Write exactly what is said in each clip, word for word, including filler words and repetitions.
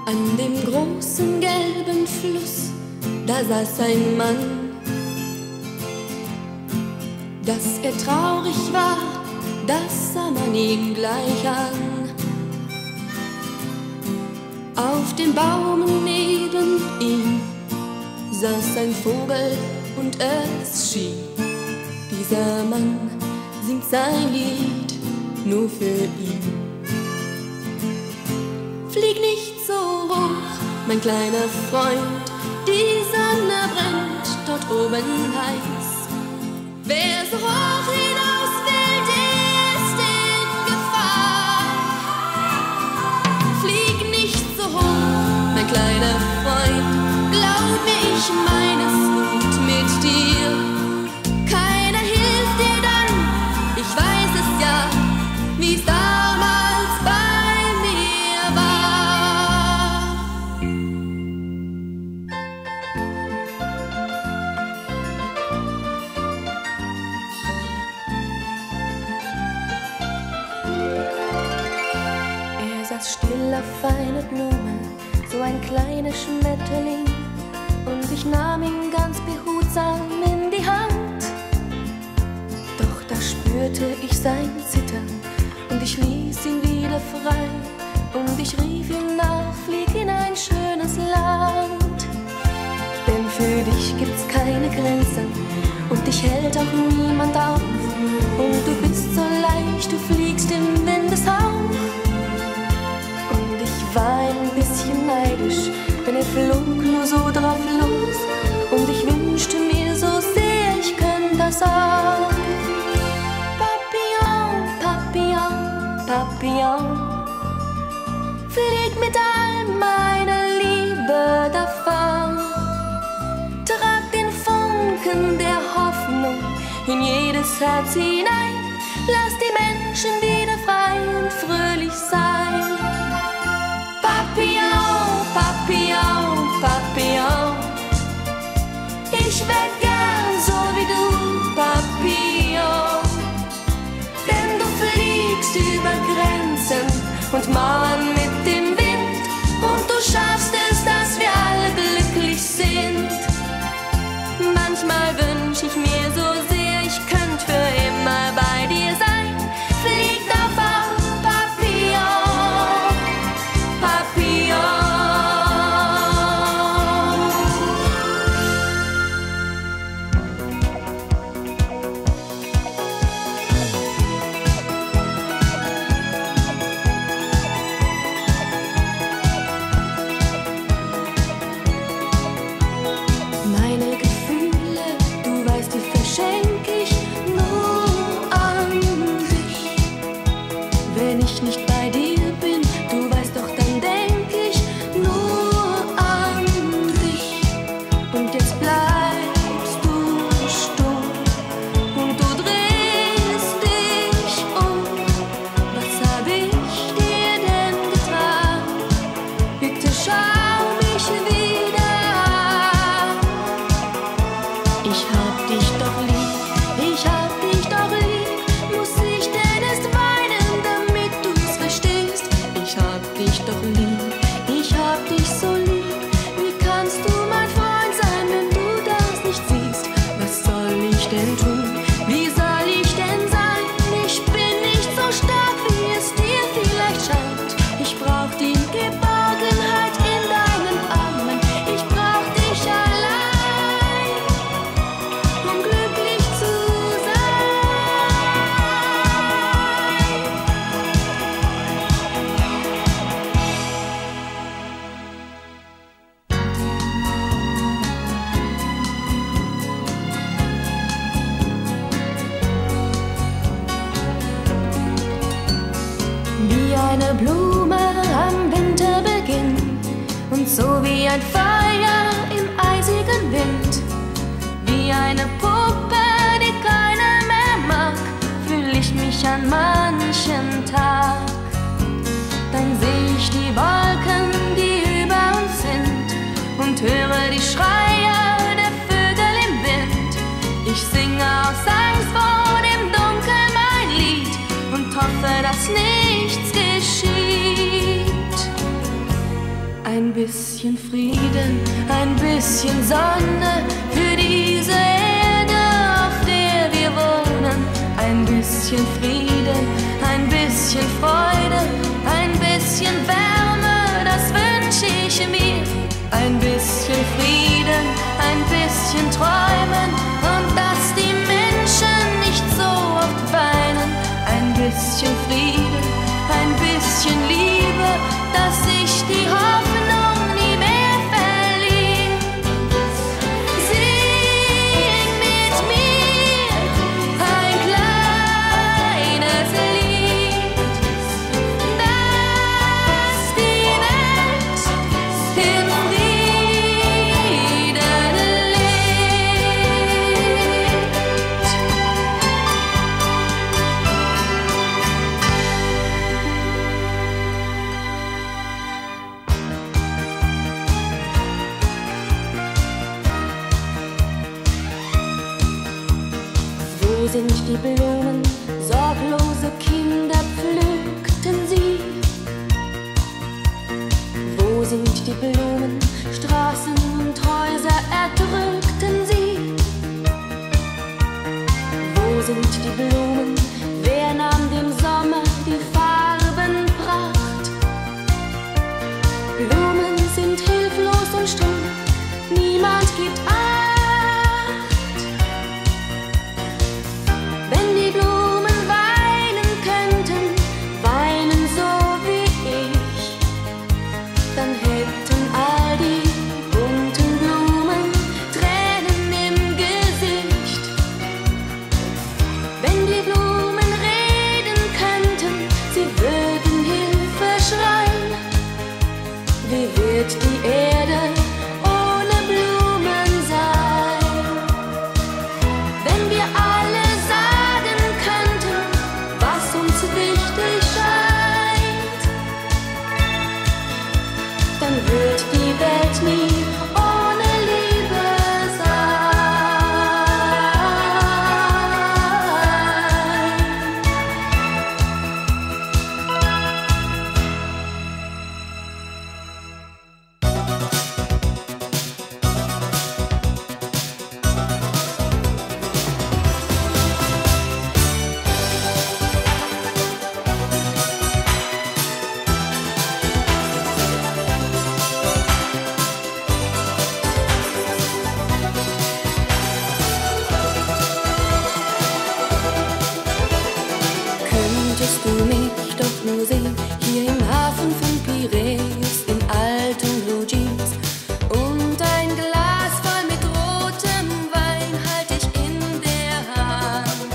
An dem großen gelben Fluss, da saß ein Mann. Dass er traurig war, das sah man ihm gleich an. Auf dem Baum neben ihm saß ein Vogel und es schien, dieser Mann singt sein Lied nur für ihn. Flieg nicht so hoch, mein kleiner Freund, die Sonne brennt dort oben heiß. Wer so hoch hinaus will, der ist in Gefahr. Flieg nicht so hoch, mein kleiner Freund, glaub mir, ich meine es gut mit dir. Keiner hilft dir dann, ich weiß es ja, wie's damals bei mir war. Er saß still auf einer Blume, so ein kleiner Schmetterling, und ich nahm ihn ganz behutsam in die Hand. Doch da spürte ich sein Zittern und ich ließ ihn wieder frei. Und ich rief ihm nach, flieg in ein schönes Land. Denn für dich gibt's keine Grenzen und dich hält auch niemand auf. Und du bist so leicht, du fliegst im Windeshauch. Und ich war ein bisschen neidisch, denn er flog nur so drauf los. Und ich wünschte mir so sehr, ich könnte das auch. Papillon, Papillon, Papillon, flieg mit all meiner Liebe davon. Trag den Funken der Hoffnung in jedes Herz hinein. Lass die Menschen wieder frei und fröhlich sein. Papillon, Papillon, Papillon, ich wär gern so wie du, Papillon. Denn du fliegst über Grenzen und Mauern mit dem Wind. Und du schaffst es, dass wir alle glücklich sind. Manchmal wünsch ich mir so sehr, ich könnte für immer bei dir sein. Flieg davon, Papillon, Papillon. Meine Gefühle, du weißt, die verschenk ich nur an dich. Wenn ich nicht bei dir bin, du weißt doch, dann denk ich nur an dich. Und jetzt bleibst du stumm und du drehst dich um. Was hab ich dir denn getan? Bitte schau mich wieder an. Ich hab dich doch lieb, ich hab dich doch lieb. Muss ich denn erst weinen, damit du's verstehst? Ich hab dich doch lieb, ich hab dich so lieb. Wie kannst du mein Freund sein, wenn du das nicht siehst? Was soll ich denn tun? Wie soll ich denn sein? Ich bin nicht so stark, wie es dir vielleicht scheint. Ich brauch die Geborgenheit in deinen Armen. Ich brauch dich allein, um glücklich zu sein. Wie eine Blume am Winterbeginn und so wie ein Feuer im eisigen Wind. Wie eine Puppe, die keiner mehr mag, fühl ich mich an manchen Tag. Dann seh ich die Wolken, die über uns sind, und höre die Schreie der Vögel im Wind. Ich singe aus Angst vor dem Dunkel mein Lied und hoffe, dass nichts geschieht. Ein bisschen Frieden, ein bisschen Sonne für diese Erde, auf der wir wohnen. Ein bisschen Frieden, ein bisschen Freude, ein bisschen Wärme, das wünsche ich mir. Ein bisschen Frieden, ein bisschen Träumen und dass die Menschen nicht so oft weinen. Ein bisschen Frieden, ein bisschen Liebe, dass ich die Hoffnung nie mehr verliere. Sing mit mir ein kleines Lied, dass die Welt in Frieden lebt. Wo sind die Blumen? Sorglose Kinder pflückten sie. Wo sind die Blumen? Straßen und Häuser erdrückten sie. Wo sind die Blumen? Wer nahm dem Sommer die Farbenpracht? Blumen sind hilflos und stumm, niemand gibt Acht. Wenn die Blumen weinen könnten, weinen so wie ich, dann hätten all die bunten Blumen Tränen im Gesicht. Wenn die Blumen reden könnten, sie würden Hilfe schreien. Wie wird die Erde ohne Blumen sein? Wenn wir alle sagen könnten, was uns wichtig scheint, dann wird die Welt nie ohne Liebe sein. Könntest du mich doch nur sehen, hier im Hafen von Piräus, in alten Blue Jeans. Und ein Glas voll mit rotem Wein halt ich in der Hand.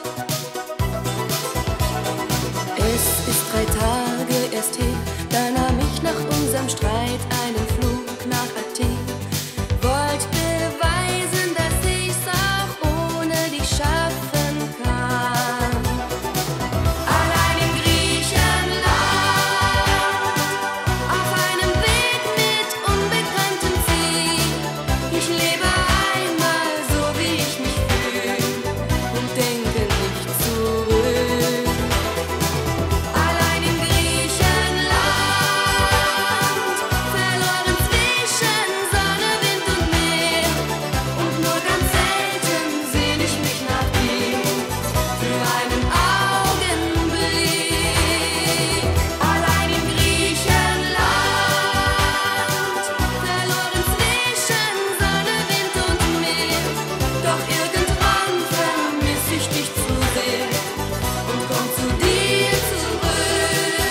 Es ist drei Tage erst her, da nahm ich nach unserem Streit einen Flug nach Athen. Wollt beweisen, dass ich's auch ohne dich schaffen kann. Allein in Griechenland, auf einem Weg mit unbekanntem Ziel. Ich lebe einmal so, wie ich mich fühl und denke nicht zurück. Allein in Griechenland, verloren zwischen Sonne, Wind und Meer. Und nur ganz selten sehn ich mich nach dir für einen Augenblick. Allein in Griechenland, verloren zwischen Sonne, Wind und Meer. Doch irgendwann vermiss ich dich zu sehr und komm zu dir zurück.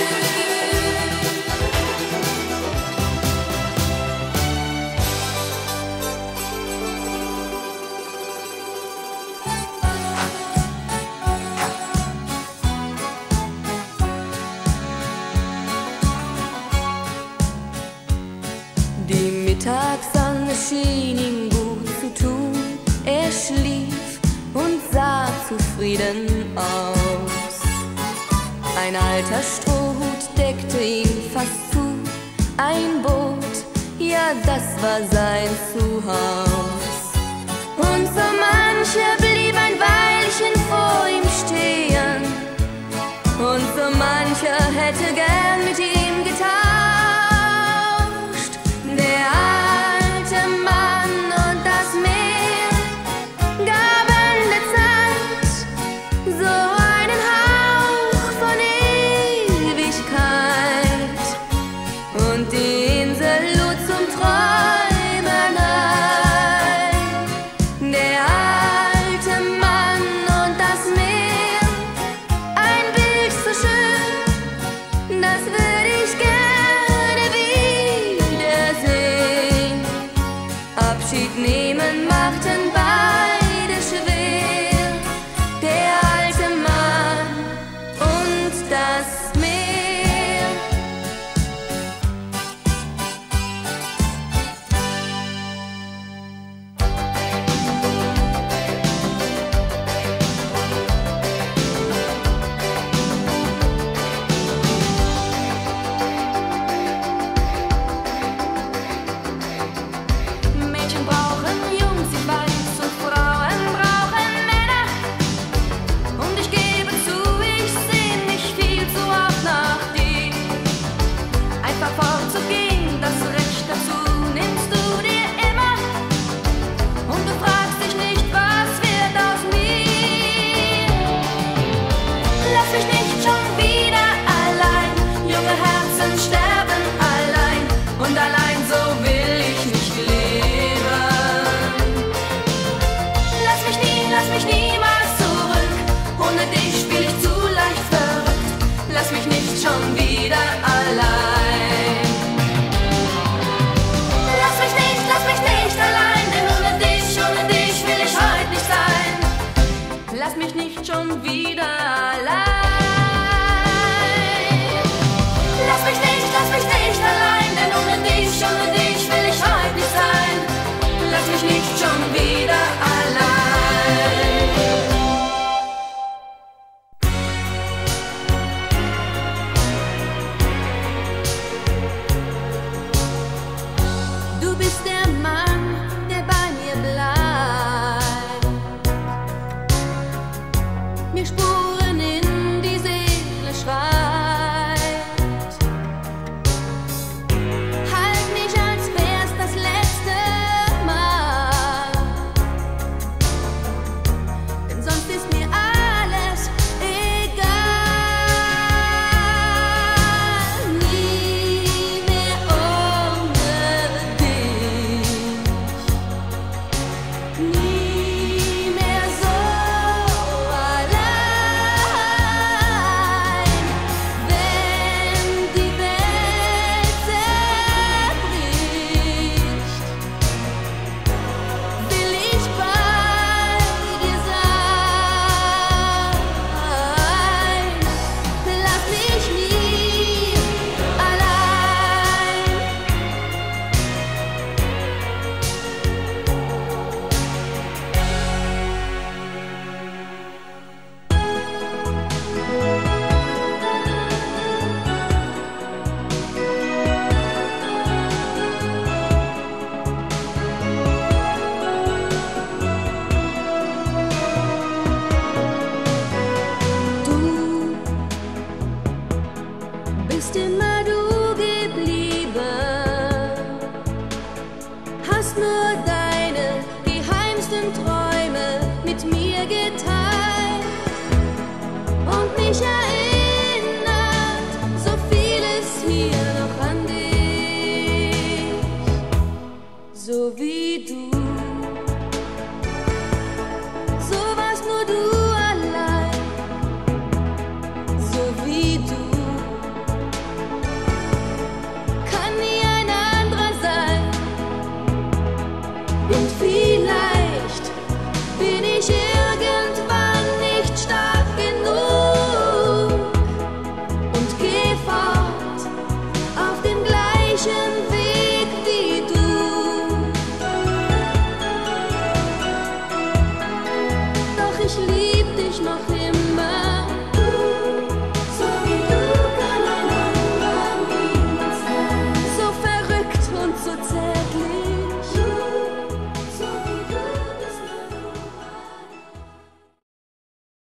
Die Mittagssonne schien ihm gut zu tun. Er schlief und sah zufrieden aus. Ein alter Strohhut deckte ihn fast zu. Ein Boot, ja, das war sein Zuhaus. Und so mancher blieb ein Weilchen vor ihm stehen. Und so mancher hätte gern mit ihm getaucht. mich nicht schon wieder allein. Junge Herzen sterben allein und allein so will ich nicht leben. Lass mich nie, lass mich niemals zurück. Ohne dich spiel ich zu leicht verrückt. Lass mich nicht schon wieder allein. Lass mich nicht, lass mich nicht allein, denn ohne dich, ohne dich will ich heute nicht sein. Lass mich nicht schon wieder allein. Lass mich nicht, lass mich nicht allein, denn ohne dich, ohne dich will ich heute nicht sein. Lass mich nicht schon wieder allein. Du bist der Mann, der bei mir bleibt, mir Spuren in die Seele schreibt. Halt mich, als wär's das letzte Mal, denn sonst ist mir alles egal. Nie mehr ohne dich, nie mehr so allein. Wenn die Welt zerbricht, will ich bei dir sein. Lass mich nie allein. Du bist immer du geblieben, hast nur deine geheimsten Träume mit mir geteilt und mich erinnert